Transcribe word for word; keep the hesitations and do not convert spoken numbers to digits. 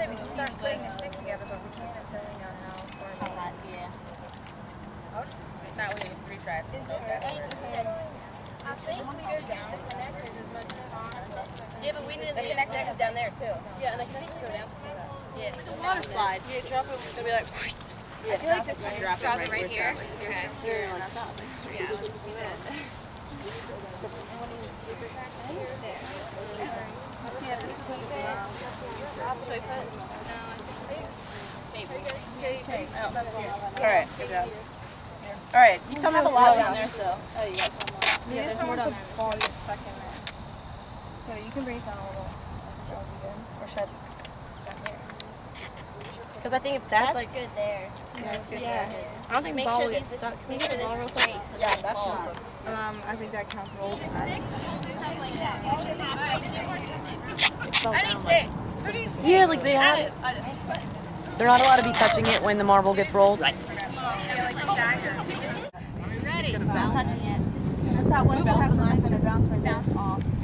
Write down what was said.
Yeah, we can start putting the sticks together, but we can't until we know how far they are. Yeah. Not when you retry it. I think we go down the connectors as much as possible. Yeah, but we need The connector is down there too. Yeah, and the connectors go down to the Yeah. the water slide. Yeah, drop it. It'll be like. Yeah, I feel like this one Drop drop it right here. Okay. Yeah, let's not. Yeah, let's see that. Yeah, this is what it is. Should I put? No, I think tape. Oh. Alright, good job. Alright, you tell me Have a what's lot going down on. there still. Oh, you got some more. Yeah, there's more down there. Ball gets stuck in there. So you can bring it down a little. That'll be good. Or should I down here? Because I think if that's, That's like, good there. Yeah, it's good. yeah. Yeah. I don't think Make ball sure will get these stuck. is, make sure this is straight. So Yeah, that's that's ball. not. Um, I think that counts roll. It's so down, like, yeah, like they have. They're not allowed to be touching it when the marble gets rolled. Ready. Touching it. That's that one that has lines and it bounces right down off.